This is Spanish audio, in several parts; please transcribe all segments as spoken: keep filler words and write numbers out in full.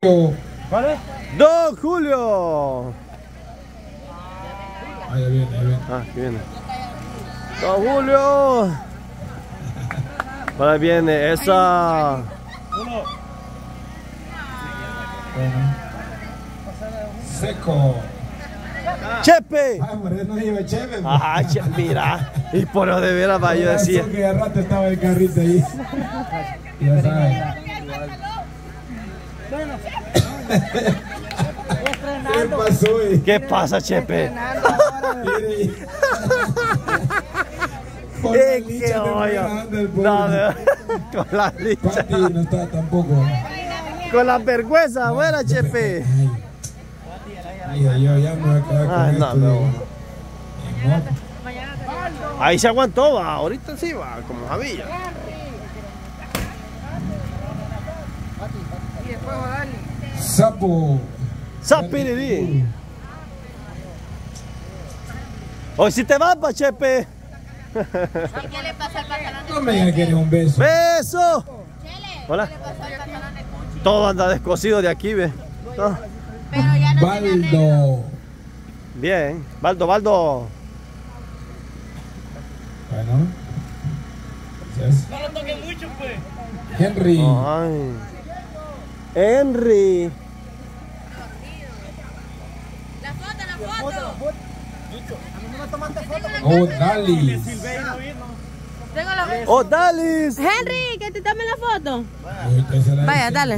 ¿Cuál es? Don Julio. Ahí viene, ahí viene. Ah, aquí viene. Don Julio. Ahora viene esa. Bueno. Seco. Chepe. Ah, Moreno iba Chepe. Ah, che, mira. Y por lo de veras, va, yo decía. Que de rato estaba el carrito ahí. Ya sabes. ¿Qué pasó, eh? ¿Qué pasa, Chepe? ¿Qué qué hoyo? No, no, con la licha. Pati no está tampoco. Con la vergüenza, buena, Chepe. Ay, yo ya me voy a quedar con Ay, no, esto. no. No. Ahí se aguantó, va. Ahorita sí va, como sabía. Sapo. Sapirirí. Hoy si te vas, pa, Chepe. ¿Qué le pasa al pantalón de No me digas que eres un beso. ¡Beso! Chele? Hola. ¿Qué le pasó al pantalón de Cuchi? Todo anda descosido de aquí, ve. No. Pero ya no tiene arreglo. Baldo. Bien. Baldo, Baldo. Bueno. Gracias. No lo toques mucho, pues. Henry. Ay. Henry. La foto, la foto. Oh, Dali. Tengo la foto. ¡Oh, Dalis! Henry, que te tomen la foto. Vaya, Vaya, dale.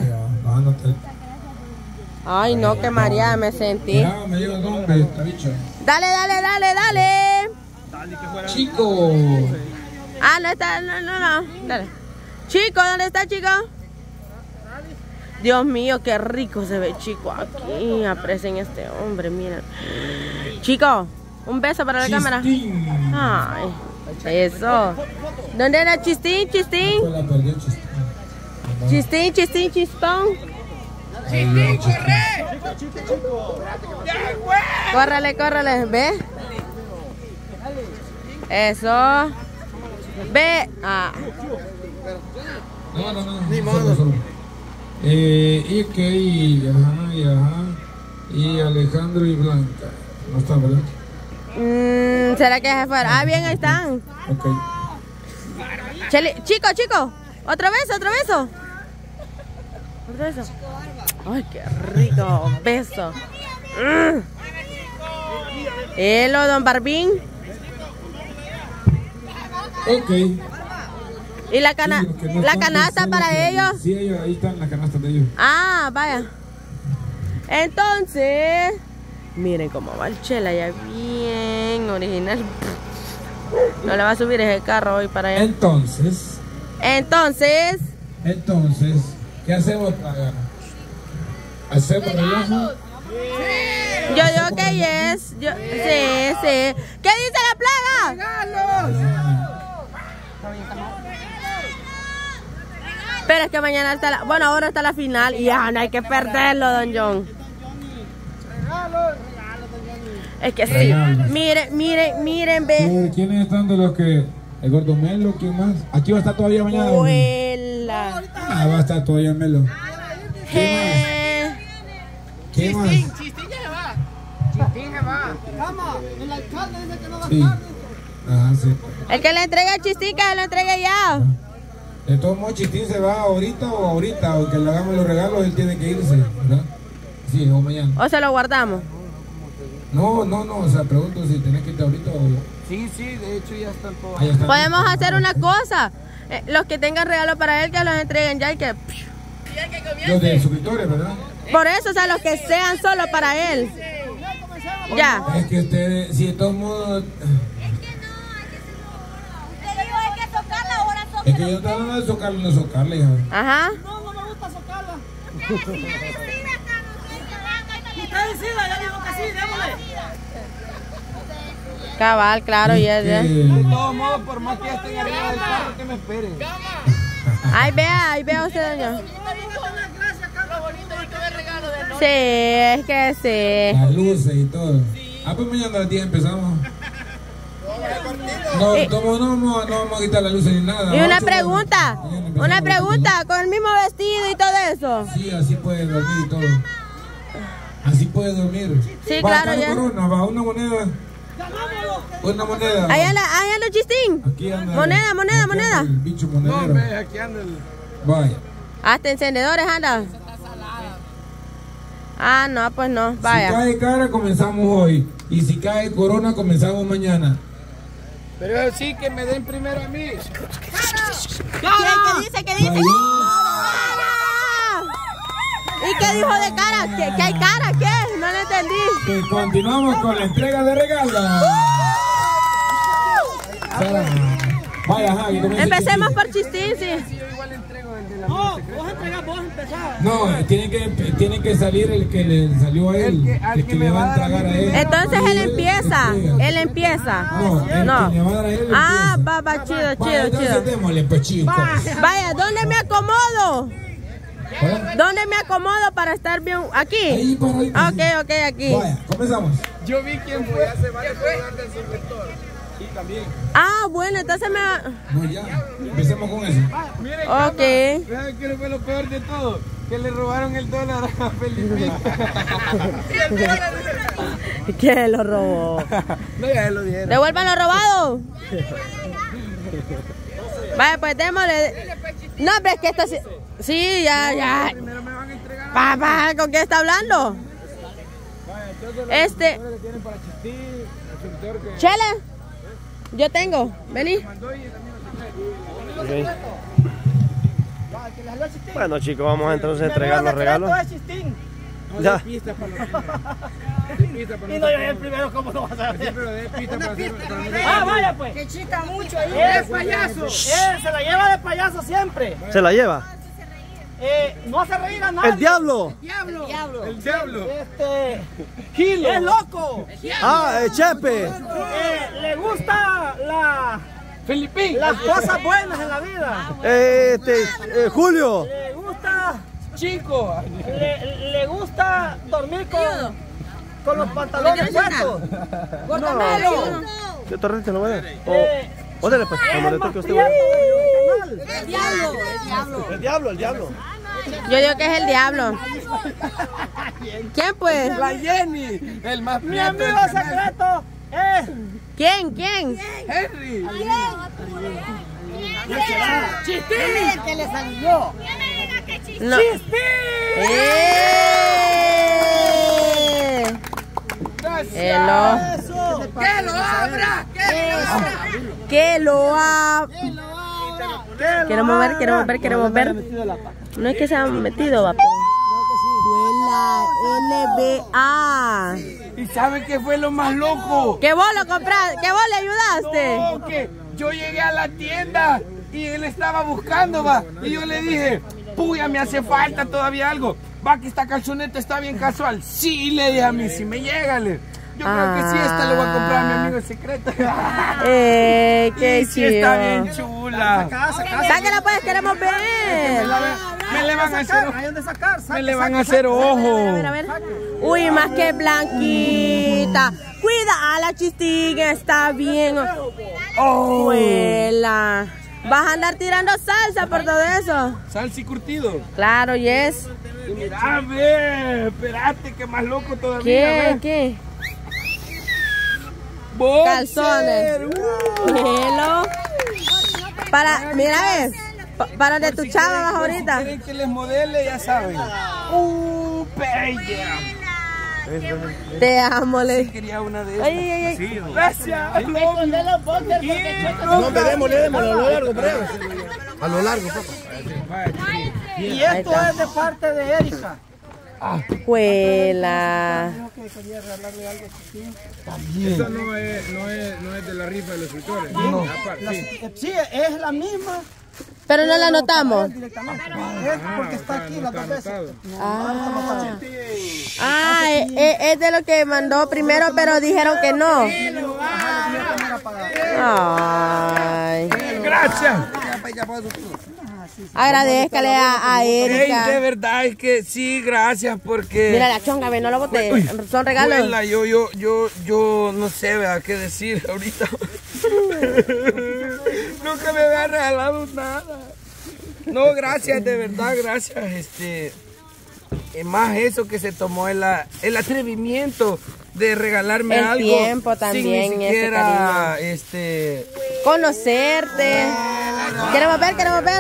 Ay, no, que María me sentí. Ya, me dio el nombre, esta bicha. Dale, dale, dale, dale. Chico. Ah, no está, no, no, no. Dale. Chico, ¿dónde está, chico? Dios mío, qué rico se ve, chico. Aquí aprecien este hombre, miren. Chico, un beso para la cámara. Chistín. Ay, eso. ¿Dónde era Chistín, Chistín? Fue la perdió Chistín. Chistín, Chistín, Chispón. Chistín, corre. Córrele, córrele, ve. Eso. Ve. Ah. No, no, no. Ni modo. Eh, y que y, ajá, y ajá. Y Alejandro y Blanca. No están, ¿verdad? Mm, ¿será que se fueron? Ah, bien, ahí están. Ok. Chele, chico, chico. Otro beso, otro beso. Otro beso. Ay, qué rico beso. Mm. Hello, don Barbín. Ok. ¿Y la, cana Sí, no la están canasta pensando para que- ellos? Sí, ellos, ahí están las canastas de ellos. Ah, vaya. Entonces, miren cómo va el Chela ya bien original. No le va a subir ese carro hoy para allá. Entonces, Entonces, entonces, ¿qué hacemos para ¿hacemos relajo? yo digo que yes. Yo, sí, sí. ¿Qué dice la plaga? Pero es que mañana está la... Bueno, ahora está la final y ya no hay que perderlo, don John. Es que sí. Regalos. Miren, miren, miren, ve. Eh, ¿Quiénes están de los que... El gordo Melo, ¿quién más? Aquí va a estar todavía mañana. ¿no? Abuela. Ah, va a estar todavía Melo. Eh, ¿Quién más? Chistín ya se va. Chistín se va. Vamos, el alcalde dice que no va a Sí. estar. Ajá, sí. El que le entrega chistica, lo entregue ya. De todos modos, Chistín se va ahorita o ahorita, o que le hagamos los regalos, él tiene que irse, ¿verdad? Sí, o mañana. O se lo guardamos. No, no, no, o sea, pregunto si tenés que irte ahorita o... Sí, sí, de hecho ya están todos. Ah, ya está. Podemos hacer una cosa. Eh, los que tengan regalo para él, que los entreguen ya y que... Los de suscriptores, ¿verdad? Por eso, o sea, los que sean solo para él. Ya. Es que ustedes, si de todos modos... Es que yo estaba hablando de socarle, no socarle, hija. Ajá. No, no me gusta socarla. Usted decida, ya digo que sí, démosle. Cabal, claro, y es Que- ya. De todos modos, por más que estén arriba del carro, que me esperen. Ahí vea, ahí vea usted, doña. Sí, es que sí. Las luces y todo. Ah, pues mañana a las diez empezamos. No, Eh. tomo, no, no, no vamos a quitar las luces ni nada. Y una Ocho, pregunta. mañana Una pregunta, ¿con el mismo vestido y todo eso? Sí, así puede dormir y todo. Así puede dormir. Sí, va, claro, acá ya. Corona, va, una moneda. Una moneda. Ahí anda, ahí anda el chistín. Aquí anda. Moneda, moneda, aquí moneda. anda el bicho monedero. No, ve, aquí anda el... Vaya. Hasta encendedores anda. Ah, no, pues no, vaya. Si cae cara, comenzamos hoy. Y si cae corona, comenzamos mañana. Pero sí que me den primero a mí. ¿Qué, ¿Qué dice? ¿Qué dice? ¿Y qué dijo de cara? ¿Qué, ¿Qué hay cara? ¿Qué? No le entendí. Que continuamos con la entrega de regalos. Vaya, Javi, comienza. Empecemos por Chistín, sí. No, vos entregás, vos empezás. No, tiene que, tiene que salir el que le salió a él. El que- al el que que me le va va a a dar a entregar a mí él. Entonces él Y empieza. entrega. Él empieza. No, el No. que le va a dar a él Ah, empieza. va, va, chido, Vaya, chido, entonces chido. démosle, pues, chicos. Vaya, ¿dónde me acomodo? ¿Eh? ¿Dónde me acomodo para estar bien? Ahí, ¿Aquí? para ahí. Ok, ok, aquí. Vaya, comenzamos. Yo vi quién fue. ¿Quién fue? Y también. Ah, bueno, entonces me... No, ya. Empecemos con eso. Miren, Ok. ¿saben qué fue lo peor de todo? Que le robaron el dólar a Felipe. ¿Quién lo robó? No, ya se lo dieron. Devuelvan lo robado. Vaya, pues démosle. No, pero es que esto sí. Sí, ya, ya. Primero me van a entregar. Papá, ¿con qué está hablando? Este. Que tienen para Chistí, el sector que Chele, yo tengo. Vení. mandó y también Bueno, chicos, vamos entonces a entregar los regalos. no Ya. de pistas para los de pistas para Y no, yo el primero, ¿cómo lo vas a Sí, hacer? pero de pistas para hacer para no- Ah, vaya pues. Que chica mucho ahí. ¡Es payaso! Eh, se la lleva de payaso siempre. ¿Se la lleva? Eh, no hace reír a nadie. ¡El diablo! Diablo. Diablo. El diablo. Este. Gilo. Es loco. ¡Ah, el Chepe! Eh, le gusta la, Filipín. las cosas buenas en la vida. Este, eh, Julio. Le gusta. Chico. Le, le gusta dormir con, con los pantalones puestos. Guárdamelo. ¿Qué torrente lo voy a dar? O, Eh, ódele pues, como le es más toque a usted. prieto voy del canal. El diablo, el diablo. a- El diablo, el diablo. Yo digo que es el diablo. ¿Quién pues? La Jenny. El más Mi prieto del amigo canal. secreto es. ¿Quién? ¿Quién? Henry. El que le salió. No. ¡Eh! Hello. ¡Que lo abra! ¡Que lo abra! Que lo ha... Queremos ver, queremos ver, queremos ver. No es que se han metido, va, pero... Fue la N B A. ¿Y saben qué fue lo más loco? ¿Que vos lo compraste? ¿Que vos le ayudaste? No, que yo llegué a la tienda y él estaba buscando, va. Y yo le dije, puya, me hace falta todavía algo. Va, que esta calzoneta está bien casual. Sí, le dije a mí, si me llega, le. Yo creo que sí, esta le voy a comprar a mi amigo secreto. Eh, qué Y sí está bien chido. chula. Sáquela pues, queremos Me, ver. la- me le van a hacer, Hay donde sacar. me le van a hacer A ojo. ver, a ver. Uy, más que blanquita. Cuida a la chistica, está bien. Oh. Abuela. Vas a andar tirando salsa por todo eso. Salsa y curtido. Claro, yes. Y mira, ve, espérate, que más loco todavía. ¿Qué? ve. ¿Qué? Boxer, Calzones. uh. Hello. Para, mira, ves. pa- Para de Por tu si chava quieren- vas por si ahorita. quieren que les modele, ya saben. Uh, bella. Te amo, le. Quería una de esas. Ay, ay, ay. Sí, gracias. Esconder los boxers porque Checho- No, démosle, démosle a lo largo, breve. A lo largo, papá. Y esto es de parte de Erika. Juela. Eso no es, no, es, no es de la rifa de los escritores. No. Aparte, sí. Eh, Sí, es la misma. Pero no la notamos. Directamente. Es porque está aquí las dos veces. Anotado. Ah, ah es, es- es de lo que mandó primero, pero dijeron que no. Ay. Gracias. Agradezcale a, a Ey, de Erika. verdad es que sí, gracias porque. Mira la chonga, ve, no lo boté. Son regalos. Abuela, yo, yo, yo, yo no sé, ¿verdad? qué decir ahorita. Nunca me había regalado nada. No, gracias, de verdad, gracias. Este, es más eso que se tomó el, el atrevimiento de regalarme el algo. El tiempo también, sin ni siquiera, ese cariño. Este... Conocerte. ¿Queremos ver? ¿Queremos ver?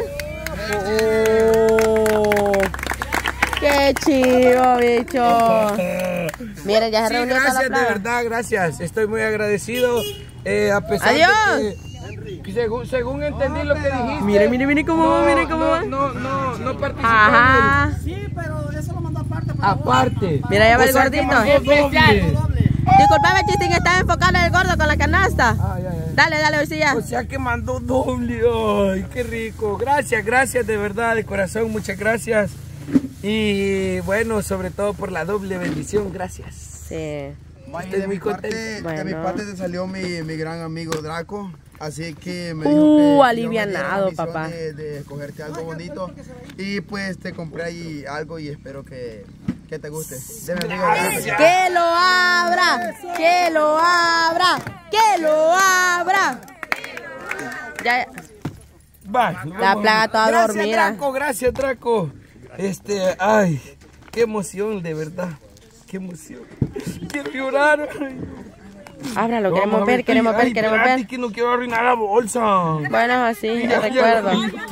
Oh, ¡qué chido, bicho! Mira, ya se sí, reunió gracias, toda la plaga. de verdad, gracias. Estoy muy agradecido. Eh, a pesar ¡Adiós! de que, que según, según entendí lo que dijiste. Mire, mire, mire cómo va, no, mire cómo no, va. No, no, no participó. Ajá. Sí, pero eso lo mandó aparte. Aparte. Mira, ya va O el sea, que gordito. mandó doble. Disculpame, Chistín, estaba enfocando el gordo con la canasta. Ay, ay, ay. Dale, dale, bolsilla. O sea que mandó doble. Ay, qué rico. Gracias, gracias de verdad, de corazón. Muchas gracias. Y bueno, sobre todo por la doble bendición. Gracias. Sí. Vaya, Estoy de, muy mi parte, contento. de mi Bueno. parte te salió mi, mi gran amigo Draco. Así que me dijo Uh, que yo me alivianado, diera la misión papá. De, de escogerte algo bonito. Y pues te compré ahí algo y espero que, que te guste. De mi amigo Draco. Que lo abra, que lo abra, que lo abra. Ya, Va, la plaga toda gracias, dormida. Draco, gracias, Draco. Este, ay, qué emoción, de verdad. Qué emoción. Quiero llorar. Ábralo, No, queremos mami, ver, queremos ay, ver, queremos espérate, ver. que no quiero arruinar la bolsa. Bueno, así, te Ya, ya, recuerdo.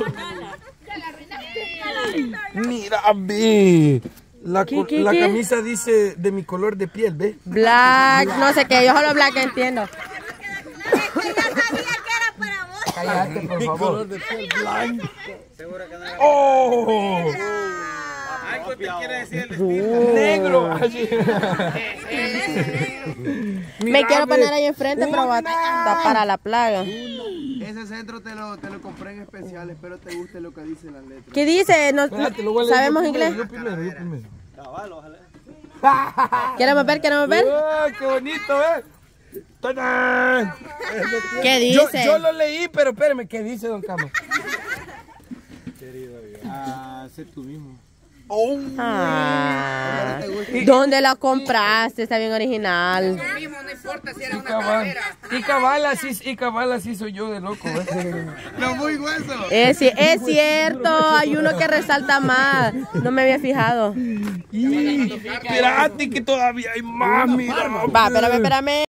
Mira, ve. La, ¿Qué, co- qué, la qué? camisa dice de mi color de piel, ¿ve? Black, no sé qué, yo solo black entiendo. Cállate, por mi favor. Color de piel blanco. ¡Oh! Algo te quiere decir el Uh. Negro. Así. Me Mira, quiero ve. poner ahí enfrente, pero va a tapar a la plaga. Ese centro te lo, te lo compré en especial. Espero te guste lo que dice la letra. ¿Qué dice? No, Espérate, lo voy a leer ¿sabemos yo inglés? primero, Yo primero, yo primero. ¿Queremos ver? ¿Queremos ver? ¡Ah, qué bonito, eh! ¡Tadán! ¿Qué Yo, dice? yo lo leí, pero espérame, ¿qué dice, don Cama? Ah, sé tú mismo. Oh. Ah, ¿dónde la compraste? Está bien original. Y cabal, y cabal así, y cabal así soy yo de loco, ¿eh? No, muy hueso. Es, ci- es cierto, hay uno que resalta más. No me había fijado. Y espérate que todavía hay más, mira. Va, espérame, espérame.